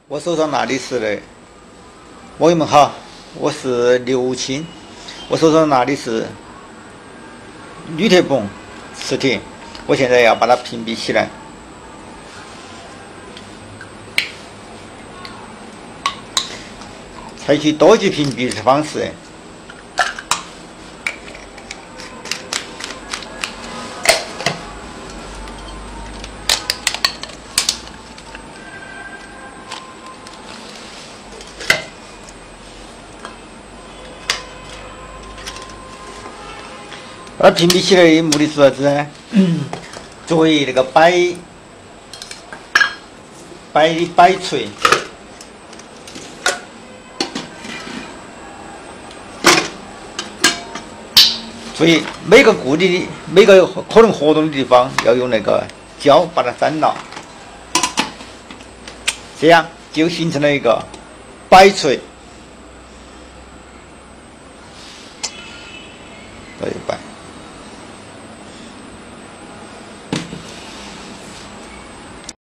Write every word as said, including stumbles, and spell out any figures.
我手上拿的是的，网友们好，我是刘青，我手上拿的是铝铁硼磁铁，我现在要把它屏蔽起来。采取多级屏蔽的方式。把它屏蔽起来的目的是啥子呢？作为那个摆摆摆锤，所以每个固定的、每个可能活动的地方要用那个胶把它粘牢，这样就形成了一个摆锤。对，摆。